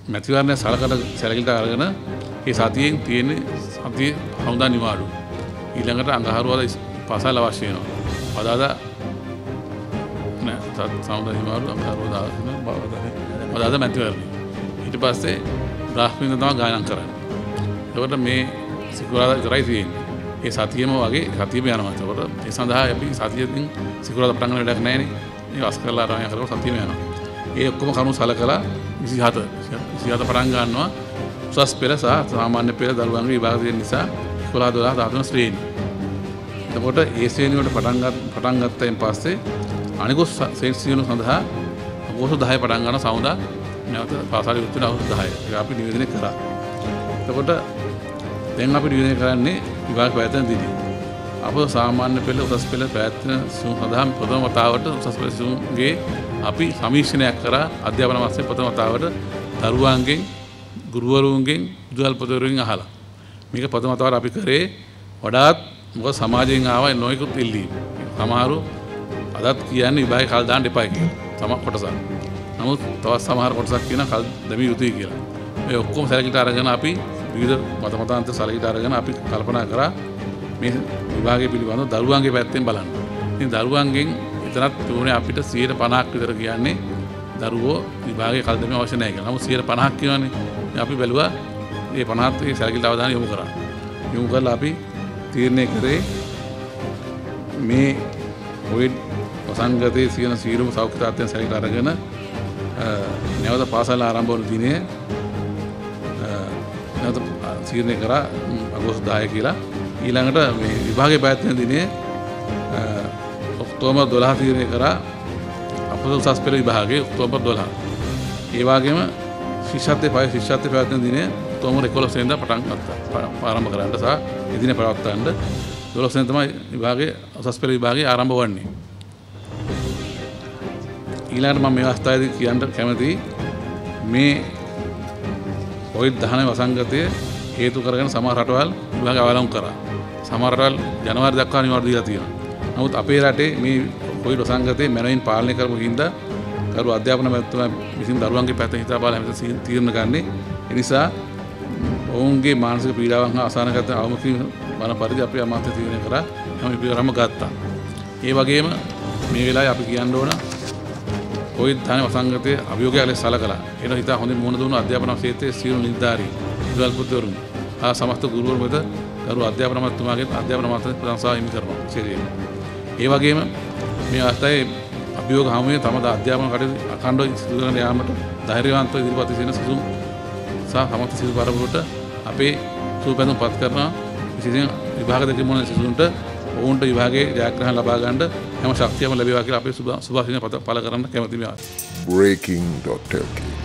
මැතිවරණය සැලකිලිට අරගෙන ඒ සතියෙන් තියෙන සතිය හමුදා නිවාඩු. ඊළඟට අඟහරුවාදා පාසල් අවශ්‍ය වෙනවා. අදාදා නෑ සමුදා නිවාඩු අඟහරුවාදා අදාදා මැතිවරණය. ඊට පස්සේ බ්‍රහස්පතින්දා තමයි ගායනා කරන්නේ. ඒකට මේ සිකුරාදා විතරයි තියෙන්නේ. ඒ සතියෙම වගේ සතියෙම යනවා. ඒකට ඒ සඳහා අපි සතියෙන් සිකුරාදා පටන් ගන්න වැඩක් නැහැ නේ. ඒක අස් කරලා ආරම්භ කරලා සතියෙම යනවා. ඒ ඔක්කොම කරුණු සලකලා 27 පටන් ගන්නවා. උසස් පෙළ සහ සාමාන්‍ය පෙළ දරුවන්ගේ විභාග තියෙන නිසා 11 12 13 ශ්‍රේණි. එතකොට ඒ ශ්‍රේණි වලට පටන් ගත්තයින් පස්සේ අනිකුත් ශ්‍රේණි සඳහා අවුරුදු 10 පටන් ගන්න සමුදා නැවත පාසල් ඉවත් වෙන අවුරුදු 10. ඒක අපි නිවේදනය කරා. එතකොට දැන් අපි නිවේදනය කරන්නේ විභාග පැවැත්වෙන දිනේ. අප සාමාන්‍ය පෙළ උසස් පෙළ පැවැත්වෙන සඳහා ප්‍රථම වතාවට උසස් පෙළ සිසුන්ගේ අපි සමීක්ෂණයක් කරා අධ්‍යාපන මාසයේ ප්‍රථම වතාවට දරුවන්ගෙන් ගුරුවරුන්ගෙන් විදුහල්පතිවරුන්ගෙන් අහලා. මේක ප්‍රථම වතාවට අපි කරේ වඩාත් මොකද සමාජයෙන් ආව නොයෙකුත් ඉල්ලීම්. සමහරු අදත් කියන්නේ විභාගේ කල් දාන්න එපා කියලා. සමහර කොටසක්. නමුත් තවත් සමහර කොටසක් කියන කල් දෙමිය යුතුයි කියලා. මේ ඔක්කොම සැලකිලිට අරගෙන අපි විවිධ මතමතාන්ත සැලකිලිට අරගෙන අපි කල්පනා කරා මේ විභාගය පිළිබඳව දරුවන්ගේ පැත්තෙන් බලන්න. ඉතින් දරුවන්ගෙන් විතරක් තුනේ අපිට 50% විතර කියන්නේ දරුවෝ විභාගයේ කල් දෙමිය අවශ්‍ය නැහැ කියලා. නමුත් 50% කියනවානේ. අපි බැලුවා මේ 50ත් ඒ සැලකිලිට අවධානය යොමු කරා. යොමු කරලා අපි තීරණය කරේ මේ කොවිඩ් වසංගතයේ සියන සීරුම සෞඛ්‍ය තාත්තයන් සැලකිලිට අරගෙන නැවත පාසල ආරම්භ වන දිනේ නැවත තීරණය කරා අගෝස්තු 10 කියලා. ඊළඟට මේ විභාගයේ පැවැත්වෙන දිනේ ඔක්තෝබර් 12 තීරණය කරා අපොද උසස් පෙළ විභාගයේ ඔක්තෝබර් 12. ඒ වගේම ශිෂ්‍යත්වයේ පැවැත්වෙන දිනේ ඔක්තෝබර් 11 වෙනිදා පටන් ගත්තා. ආරම්භ කරන්න සහ ඒ දිනේ පවත්වන්න 12 වෙනිදා තමයි විභාගයේ උසස් පෙළ විභාගයේ ආරම්භ වන්නේ. ඊළඟට මම මේ අවස්ථාවේදී කියන්න කැමතියි මේ COVID-19 වසංගතය හේතු කරගෙන සමහර රටවල් විභාග අවලංගු කරා. සමහර රටවල් ජනවාරි දක්වා නිවාඩු දීලා තියෙනවා. නමුත් අපේ රටේ මේ COVID වසංගතය මැනවින් පාලනය කරපු හින්දා කරු අධ්‍යාපන මැතිතුමා විසින් දරුවන්ගේ පැත්තෙන් හිතා බලලා හැමතිස්සෙම තීරණ ගන්නේ. ඒ නිසා ඔවුන්ගේ මානසික පීඩාවන් හා අසහනගත අවමුඛීන් වන පරිදි අපි අමාත්‍ය තීරණය කරා. හැම පියවරක්ම ගත්තා. ඒ වගේම මේ වෙලාවේ අපි කියන්න ඕන COVID-19 වසංගතයේ අභියෝගයක් ලෙස සලකලා එන හිතා හොඳින් මුහුණ දුණු අධ්‍යාපන ක්ෂේත්‍රයේ සියලු නිලධාරී විදුහල්පතිවරුන් හා සමස්ත ගුරුවරු වෙත කරු අධ්‍යාපන අමාත්‍යතුමාගේ අධ්‍යාපන අමාත්‍ය ප්‍රශංසාව හිමි කරනවා. ඒ වගේම මේ අවස්ථාවේ අභියෝග හමුවේ තම අධ්‍යාපන කටයුතු අඛණ්ඩව සිදු කරන යාමට ධෛර්යවන්තව ඉදිරිපත් සිටින සිසුන් සහ සමස්ත සිසු පරපුරට අපේ සුවපැතුම් පත් කරනවා. විශේෂයෙන් විභාග දෙකේ මොන සිසුන්ට ඔවුන්ට විභාගයේ ජයග්‍රහණ ලබා ගන්න හැම ශක්තියම ලැබේවා කියලා අපේ සුභාශිර්වාද පළ කරන්න කැමැතියි. Breaking.lk